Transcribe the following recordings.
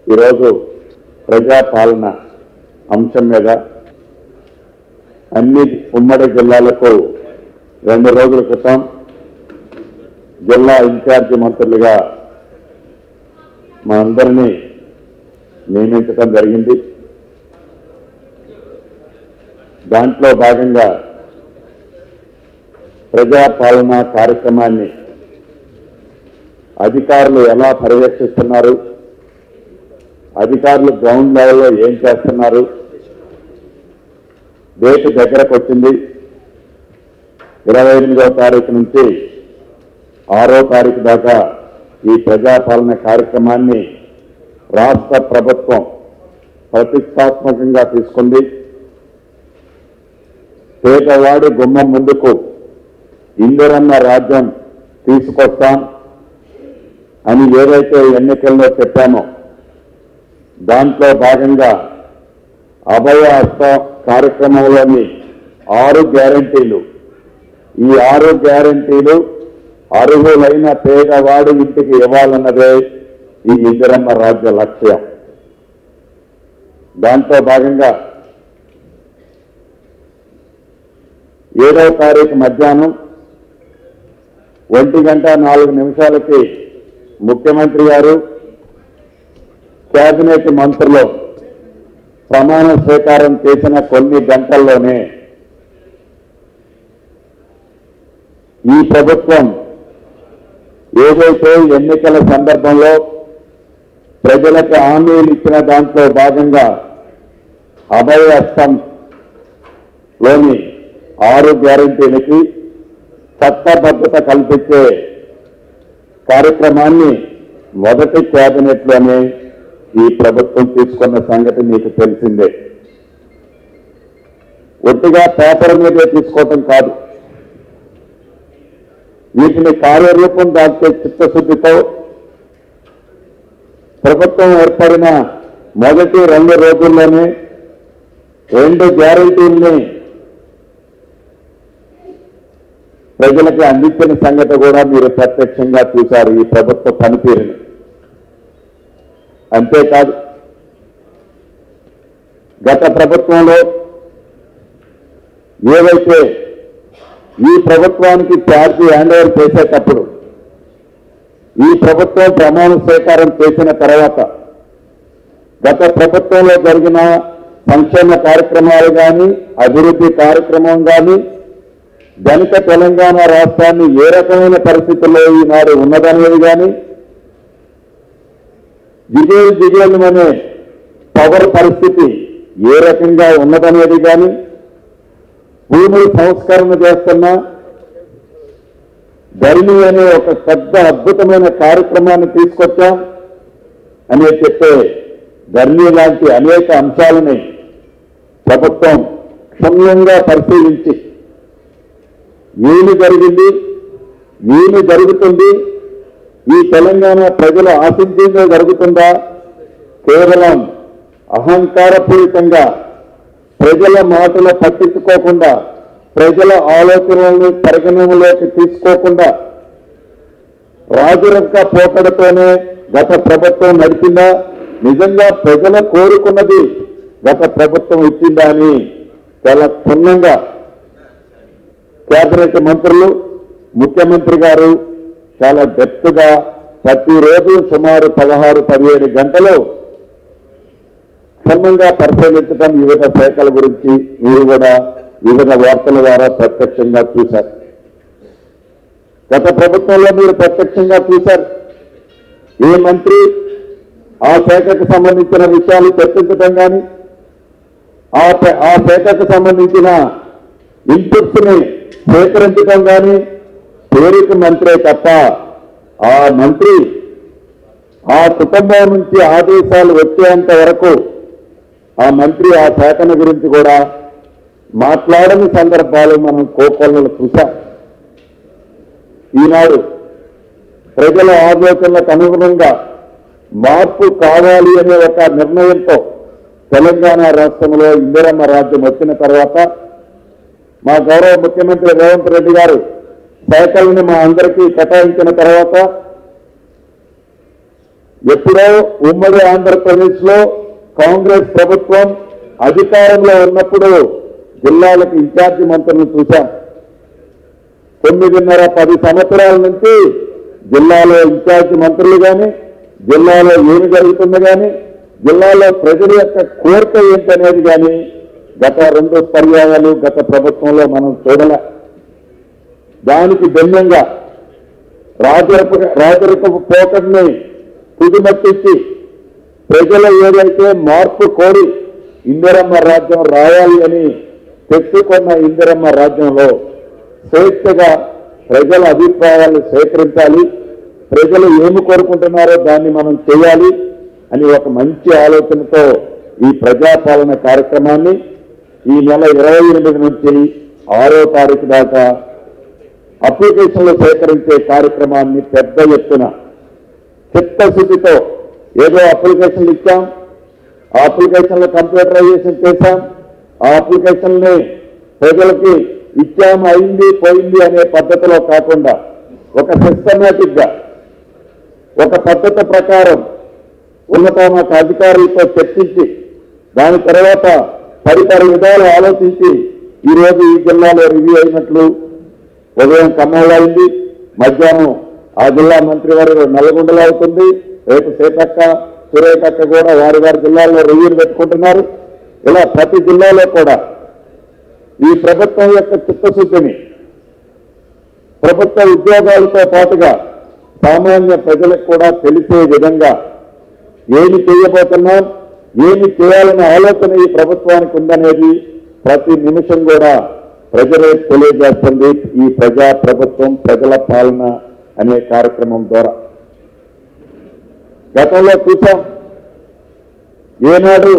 ఈరోజు ప్రజాపాలన అంశం మీద అన్ని ఉమ్మడి జిల్లాలకు 2 రోజుల క్రితం జిల్లా ఇన్ఛార్జి మంత్రులుగా మా అందరినీ నియమించడం జరిగింది. దాంట్లో భాగంగా ప్రజాపాలన కార్యక్రమాన్ని అధికారులు ఎలా పర్యవేక్షిస్తున్నారు, అధికారులు గ్రౌండ్ లెవెల్లో ఏం చేస్తున్నారు, డేట్ దగ్గరకు వచ్చింది. 28వ తారీఖు నుంచి 6వ తారీఖు దాకా ఈ ప్రజాపాలన కార్యక్రమాన్ని రాష్ట్ర ప్రభుత్వం ప్రతిష్టాత్మకంగా తీసుకుంది. పేదవాడి గుమ్మం ముందుకు ఇందిరమ్మ రాజ్యం తీసుకొస్తాం అని ఏదైతే ఎన్నికల్లో చెప్పామో దాంట్లో భాగంగా అభయ హస్త కార్యక్రమంలోని 6 గ్యారంటీలు, ఈ 6 గ్యారంటీలు అర్హులైన పేదవాడి ఇంటికి ఇవ్వాలన్నదే ఈ ఇందిరమ్మ రాజ్య లక్ష్యం. దాంట్లో భాగంగా 7వ తారీఖు మధ్యాహ్నం 1:04 ముఖ్యమంత్రి గారు కేబినెట్ మంత్రులు ప్రమాణ స్వీకారం చేసిన కొన్ని గంటల్లోనే ఈ ప్రభుత్వం ఏదైతే ఎన్నికల సందర్భంలో ప్రజలకు హామీలు ఇచ్చిన దాంట్లో భాగంగా అభయ హస్తంలోని 6 గ్యారంటీలకి చట్టబద్ధత కల్పించే కార్యక్రమాన్ని మొదటి కేబినెట్లోనే ఈ ప్రభుత్వం తీసుకున్న సంగతి మీకు తెలిసిందే. ఒట్టిగా పేపర్ మీదే తీసుకోవటం కాదు, వీటిని కార్యరూపం దాల్చే చిత్తశుద్ధితో ప్రభుత్వం ఏర్పడిన మొదటి 2 రోజుల్లోనే 2 గ్యారంటీల్ని ప్రజలకు అందించిన సంగతి కూడా మీరు ప్రత్యక్షంగా చూశారు ఈ ప్రభుత్వ పనితీరుని. అంతేకాదు, గత ప్రభుత్వంలో ఏవైతే ఈ ప్రభుత్వానికి ఛార్జీ హ్యాండ్ ఓవర్ చేసేటప్పుడు ఈ ప్రభుత్వం ప్రమాణ స్వీకారం చేసిన తర్వాత గత ప్రభుత్వంలో జరిగిన సంక్షేమ కార్యక్రమాలు కానీ, అభివృద్ధి కార్యక్రమం కానీ, ధనిక తెలంగాణ రాష్ట్రాన్ని ఏ రకమైన పరిస్థితుల్లో ఈనాడు ఉన్నదనేది కానీ, జిగేలుమనే పవర్ పరిస్థితి ఏ రకంగా ఉన్నదనేది కానీ, భూములు సంస్కరణ చేస్తున్నా ధరణి అనే ఒక పెద్ద అద్భుతమైన కార్యక్రమాన్ని తీసుకొచ్చాం అని చెప్పే ధరణి లాంటి అనేక అంశాలని ప్రభుత్వం క్షుణ్ణంగా పరిశీలించి ఏమి జరిగింది, ఏమి జరుగుతుంది, ఈ తెలంగాణ ప్రజలు ఆశించిందో జరుగుతుందా, కేవలం అహంకారపూరితంగా ప్రజల మాటలు పట్టించుకోకుండా, ప్రజల ఆలోచనలను పరిగణనలోకి తీసుకోకుండా రాజరక్క పోకడతోనే గత ప్రభుత్వం నడిచిందా, నిజంగా ప్రజలు కోరుకున్నది గత ప్రభుత్వం ఇచ్చిందా అని చాలా క్షుణ్ణంగా కేబినెట్ మంత్రులు, ముఖ్యమంత్రి గారు చాలా డెప్త్గా ప్రతిరోజు సుమారు 16-17 గంటలు క్షుణ్ణంగా పరిశీలించడం వివిధ శాఖల గురించి మీరు కూడా వివిధ వార్తల ద్వారా ప్రత్యక్షంగా చూశారు. గత ప్రభుత్వంలో మీరు ప్రత్యక్షంగా చూశారు. ఏ మంత్రి ఆ శాఖకు సంబంధించిన విషయాలు చర్చించడం కానీ, ఆ శాఖకు సంబంధించిన ఇన్పుట్స్ ని సేకరించడం కానీ పేరుకి మంత్రే తప్ప ఆ మంత్రి ఆ కుటుంబం నుంచి ఆదేశాలు వచ్చేంత వరకు ఆ మంత్రి ఆ శాఖల గురించి కూడా మాట్లాడని సందర్భాలు మనం కోకొల్లలు చూశాం. ఈనాడు ప్రజల ఆలోచనలకు అనుగుణంగా మార్పు కావాలి అనే ఒక నిర్ణయంతో తెలంగాణ రాష్ట్రంలో ఇందిరమ్మ రాజ్యం వచ్చిన తర్వాత మా గౌరవ ముఖ్యమంత్రి రేవంత్ రెడ్డి గారు శాఖల్ని మా అందరికీ కేటాయించిన తర్వాత ఎప్పుడో ఉమ్మడి ఆంధ్రప్రదేశ్ లో కాంగ్రెస్ ప్రభుత్వం అధికారంలో ఉన్నప్పుడు జిల్లాలకు ఇన్ఛార్జి మంత్రులను చూశాం. 9.5-10 సంవత్సరాల నుంచి జిల్లాలో ఇన్ఛార్జి మంత్రులు కానీ, జిల్లాలో ఏమి జరుగుతుంది కానీ, జిల్లాలో ప్రజల యొక్క కోరిక ఏంటనేది కానీ గత 2 పర్యాయాలు గత ప్రభుత్వంలో మనం చూడలే. దానికి భిన్నంగా రాజరికపు పోకడిని తుదిమట్టించి ప్రజలు ఏదైతే మార్పు కోరి ఇందిరమ్మ రాజ్యం రావాలి అని తెచ్చుకున్న ఇందిరమ్మ రాజ్యంలో స్వేచ్ఛగా ప్రజల అభిప్రాయాలు సేకరించాలి, ప్రజలు ఏమి కోరుకుంటున్నారో దాన్ని మనం చేయాలి అని ఒక మంచి ఆలోచనతో ఈ ప్రజాపాలన కార్యక్రమాన్ని ఈ నెల 28 నుంచి 6వ తారీఖు దాకా అప్లికేషన్లు సేకరించే కార్యక్రమాన్ని పెద్ద ఎత్తున చిత్తశుద్ధితో ఏదో అప్లికేషన్లు ఇచ్చాం, ఆ అప్లికేషన్లు కంప్యూటరైజేషన్ చేశాం, ఆ అప్లికేషన్ని ప్రజలకి ఇచ్చాం, అయింది పోయింది అనే పద్ధతిలో కాకుండా ఒక సిస్టమేటిక్ గా ఒక పద్ధతి ప్రకారం ఉన్నత అధికారులతో చర్చించి దాని తర్వాత పరిపరి విధాలు ఆలోచించి ఈరోజు ఈ జిల్లాలో రివ్యూ అయినట్లు ఉదయం ఖమ్మంలో అయింది, మధ్యాహ్నం ఆ జిల్లా మంత్రి వారి నల్గొండలో అవుతుంది, రేపు సీతక్క సురేఖక్క కూడా వారి వారి జిల్లాల్లో రివ్యూలు పెట్టుకుంటున్నారు. ఇలా ప్రతి జిల్లాలో కూడా ఈ ప్రభుత్వం యొక్క చిత్తశుద్ధిని ప్రభుత్వ ఉద్యోగాలతో పాటుగా సామాన్య ప్రజలకు కూడా తెలిసే విధంగా ఏమి చేయబోతున్నాం, ఏమి చేయాలనే ఆలోచన ఈ ప్రభుత్వానికి ఉందనేది ప్రతి నిమిషం కూడా ప్రజలే తెలియజేస్తుంది ఈ ప్రజా ప్రభుత్వం ప్రజల పాలన అనే కార్యక్రమం ద్వారా. గతంలో చూసాం, ఏనాడు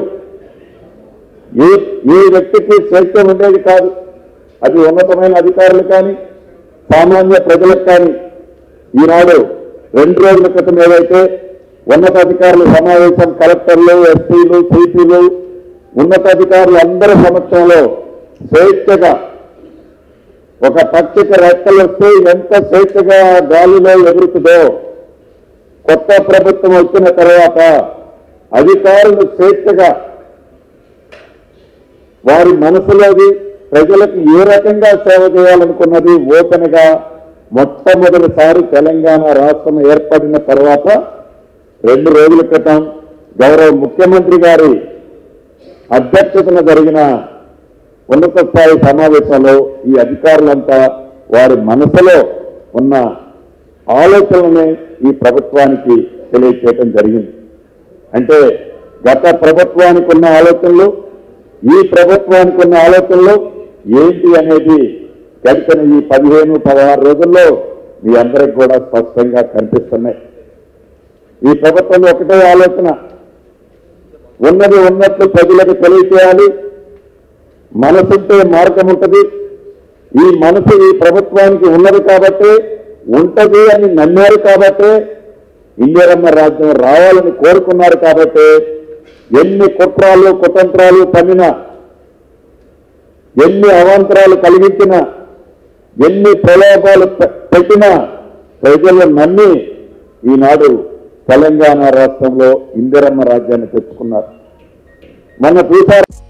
ఏ వ్యక్తికి స్వేచ్ఛ ఉండేది కాదు. అది ఉన్నతమైన అధికారులు కానీ సామాన్య ప్రజలకు కానీ. ఈనాడు 2 రోజుల క్రితం ఏదైతే ఉన్నతాధికారుల సమావేశం కలెక్టర్లు, ఎస్పీలు, సిపిలు, ఉన్నతాధికారులు అందరి సమక్షంలో స్వేచ్ఛగా ఒక పక్షికి రెక్కలు వస్తే ఎంత స్వేచ్ఛగా గాలిలో ఎగురుతుందో కొత్త ప్రభుత్వం వచ్చిన తర్వాత అధికారులు స్వేచ్ఛగా వారి మనసులోది ప్రజలకు ఏ రకంగా సేవ చేయాలనుకున్నది ఓపెన్ గా మొట్టమొదటిసారి తెలంగాణ రాష్ట్రం ఏర్పడిన తర్వాత 2 రోజుల క్రితం గౌరవ ముఖ్యమంత్రి గారి అధ్యక్షతన జరిగిన ఉన్నత స్థాయి సమావేశంలో ఈ అధికారులంతా వారి మనసులో ఉన్న ఆలోచనలనే ఈ ప్రభుత్వానికి తెలియచేయడం జరిగింది. అంటే గత ప్రభుత్వానికి ఉన్న ఆలోచనలు ఈ ప్రభుత్వానికి ఉన్న ఆలోచనలు ఏంటి అనేది గడిచిన ఈ 15-16 రోజుల్లో మీ అందరికి కూడా స్పష్టంగా కనిపిస్తున్నాయి. ఈ ప్రభుత్వంలో ఒకటే ఆలోచన, ఉన్నది ఉన్నట్లు ప్రజలకు తెలియచేయాలి, మనసుంటే మార్గం ఉంటుంది, ఈ మనసు ఈ ప్రభుత్వానికి ఉన్నది కాబట్టి ఉంటది అని నమ్మారు కాబట్టి ఇందిరమ్మ రాజ్యం రావాలని కోరుకున్నారు కాబట్టి ఎన్ని కుట్రాలు కుతంత్రాలు పన్నినా, ఎన్ని అవాంతరాలు కలిగించినా, ఎన్ని ప్రలోభాలు పెట్టినా ప్రజలు నమ్మి ఈనాడు తెలంగాణ రాష్ట్రంలో ఇందిరమ్మ రాజ్యాన్ని తెచ్చుకున్నారు. మొన్న చూశారు.